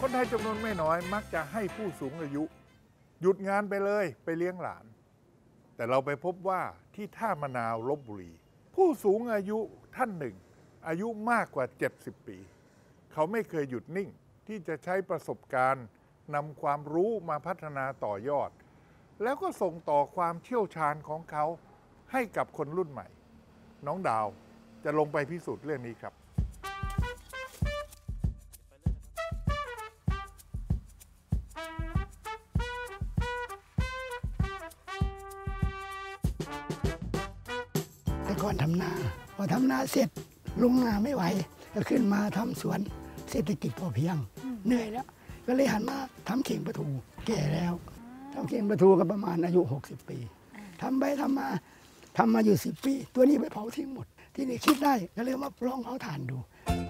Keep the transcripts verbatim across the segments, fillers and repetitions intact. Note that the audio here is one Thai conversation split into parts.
คนไทยจำนวนไม่น้อยมักจะให้ผู้สูงอายุหยุดงานไปเลยไปเลี้ยงหลานแต่เราไปพบว่าที่ท่ามะนาวลพบุรีผู้สูงอายุท่านหนึ่งอายุมากกว่าเจ็ดสิบปีเขาไม่เคยหยุดนิ่งที่จะใช้ประสบการณ์นำความรู้มาพัฒนาต่อยอดแล้วก็ส่งต่อความเชี่ยวชาญของเขาให้กับคนรุ่นใหม่น้องดาวจะลงไปพิสูจน์เรื่องนี้ครับแต่ก่อนทำนาพอทำนาเสร็จลงนาไม่ไหวก็ขึ้นมาทำสวนเศรษฐกิจพอเพียงเหนื่อยแล้วก็เลยหันมาทำเข่งปลาทูแก่แล้วทำเข่งปลาทูก็ประมาณอายุหกสิบปีทำไปทำมาทำมาอยู่สิบปีตัวนี้ไปเผาทิ้งหมดที่นี่คิดได้ก็เลยมาลองเผาถ่านดู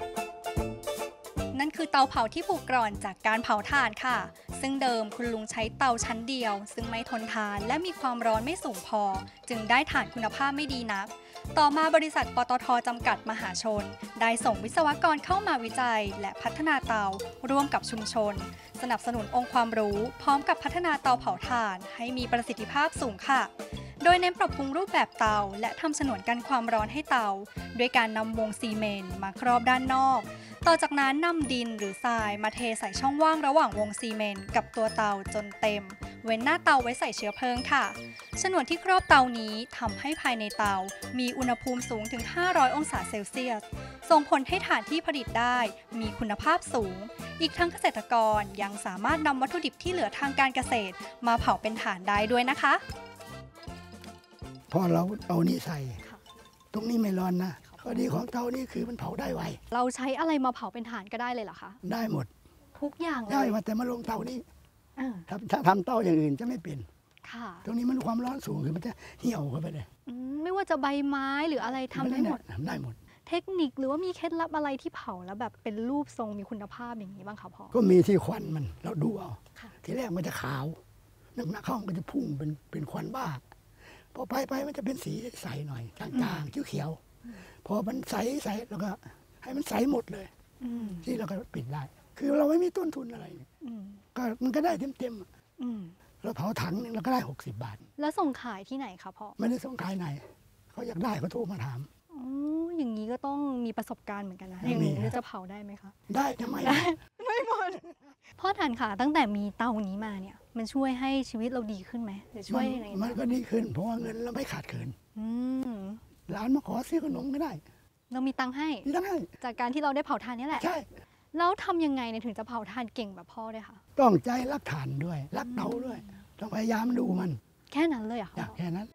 นั่นคือเตาเผาที่ผูกกร่อนจากการเผาถ่านค่ะซึ่งเดิมคุณลุงใช้เตาชั้นเดียวซึ่งไม่ทนทานและมีความร้อนไม่สูงพอจึงได้ถ่านคุณภาพไม่ดีนักต่อมาบริษัทปตท.จำกัดมหาชนได้ส่งวิศวกรเข้ามาวิจัยและพัฒนาเตาร่วมกับชุมชนสนับสนุนองค์ความรู้พร้อมกับพัฒนาเตาเผาถ่านให้มีประสิทธิภาพสูงค่ะโดยเน้นปรับปรุงรูปแบบเตาและทำฉนวนกันความร้อนให้เตาด้วยการนำวงซีเมนต์มาครอบด้านนอกต่อจากนั้นนำดินหรือทรายมาเทใส่ช่องว่างระหว่างวงซีเมนต์กับตัวเตาจนเต็มเว้นหน้าเตาไว้ใส่เชื้อเพลิงค่ะฉนวนที่ครอบเตานี้ทำให้ภายในเตามีอุณหภูมิสูงถึงห้าร้อยองศาเซลเซียสส่งผลให้ถ่านที่ผลิตได้มีคุณภาพสูงอีกทั้งเกษตรกรยังสามารถนำวัตถุดิบที่เหลือทางการเกษตรมาเผาเป็นถ่านได้ด้วยนะคะพอเราเอานี่ใส่ตรงนี้ไม่ร้อนนะข้อดีของเตานี่คือมันเผาได้ไวเราใช้อะไรมาเผาเป็นถ่านก็ได้เลยเหรอคะได้หมดทุกอย่างเลยได้มาแต่มาลงเตานี้ถ้าทำเตาอย่างอื่นจะไม่เป็นค่ะตรงนี้มันความร้อนสูงคือมันจะเหี่ยวเข้าไปเลยไม่ว่าจะใบไม้หรืออะไรทำได้หมดทำได้หมดเทคนิคหรือว่ามีเคล็ดลับอะไรที่เผาแล้วแบบเป็นรูปทรงมีคุณภาพอย่างนี้บ้างคะพ่อก็มีที่ควันมันเราดูเอาทีแรกมันจะขาวน้ำหนักเข้ามันก็จะพุ่งเป็นเป็นควันบ้าพอไปไปมันจะเป็นสีใสหน่อยจางๆเขียวๆพอมันใสใสแล้วก็ให้มันใสหมดเลยที่เราก็ปิดได้คือเราไม่มีต้นทุนอะไรก็มันก็ได้เต็มๆเราเผาถังนึงเราก็ได้หกสิบบาทแล้วส่งขายที่ไหนคะพ่อไม่ได้ส่งขายไหนเขาอยากได้เขาโทรมาถามอ๋ออย่างนี้ก็ต้องมีประสบการณ์เหมือนกันนะอย่างนี้จะเผาได้ไหมคะได้ทำไมไม่หมดพ่อทานค่ะตั้งแต่มีเตานี้มาเนี่ยมันช่วยให้ชีวิตเราดีขึ้นไหมหรือช่วยยังไงมันก็ดีขึ้นเพราะว่าเงินเราไม่ขาดเกินหลานมาขอซื้อขนมก็ได้เรามีตังค์ให้มีตังค์ให้จากการที่เราได้เผาถ่านนี่แหละใช่แล้วทำยังไงเนี่ยถึงจะเผาถ่านเก่งแบบพ่อได้คะต้องใจรักถ่านด้วยรักเตาด้วยต้องพยายามดูมันแค่นั้นเลยเหรอคะแค่นั้น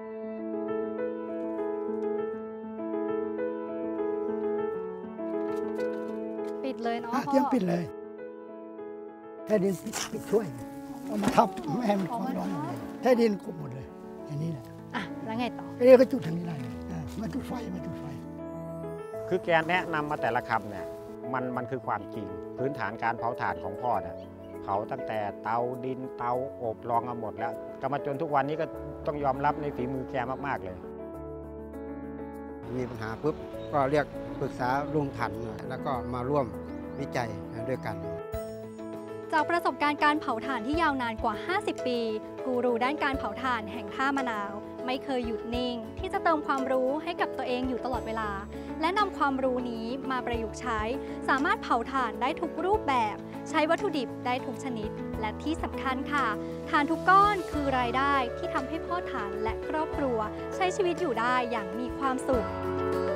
ปิดเลยเนาะพ่อเตรียมปิดเลยแค่ดินปิดช่วยเอามาทับไม่ให้มันความร้อนแค่ดินกบหมดเลยอย่างนี้แหละอ่ะแล้วไงต่อเรียกก็จุดทางนี้ได้เลยมาจุดไฟมาจุดไฟคือแกแนะนำมาแต่ละคำเนี่ยมันมันคือความจริงพื้นฐานการเผาถ่านของพ่อเนี่ยเผาตั้งแต่เตาดินเตาอบลองเอาหมดแล้วก็มาจนทุกวันนี้ก็ต้องยอมรับในฝีมือแกมากๆเลยมีปัญหาปุ๊บก็เรียกปรึกษาลุงถันแล้วก็มาร่วมวิจัยด้วยกันจากประสบการณ์การเผาถ่านที่ยาวนานกว่าห้าสิบปีกูรูด้านการเผาถ่านแห่งท่ามะนาวไม่เคยหยุดนิ่งที่จะเติมความรู้ให้กับตัวเองอยู่ตลอดเวลาและนำความรู้นี้มาประยุกต์ใช้สามารถเผาถ่านได้ทุกรูปแบบใช้วัตถุดิบได้ทุกชนิดและที่สำคัญค่ะถ่านทุกก้อนคือรายได้ที่ทำให้พ่อถ่านและครอบครัวใช้ชีวิตอยู่ได้อย่างมีความสุข